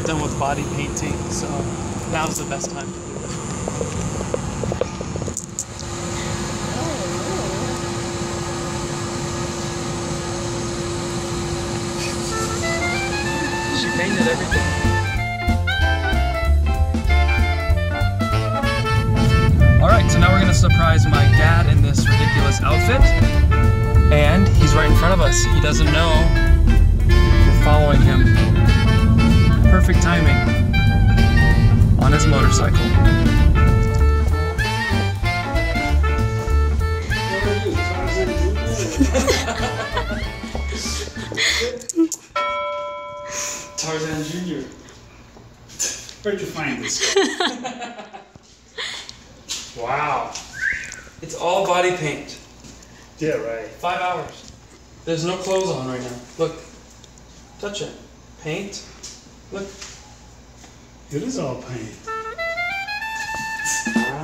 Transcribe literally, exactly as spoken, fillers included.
not done with body painting, so now's the best time to do it. She painted everything. Alright, so now we're going to surprise my dad in this ridiculous outfit. And he's right in front of us. He doesn't know we're following him. Perfect timing. On his motorcycle. Tarzan Junior Where'd you find this? Wow. It's all body paint. Yeah, right. Five hours. There's no clothes on right now. Look. Touch it. Paint. Look. It is all paint. Wow.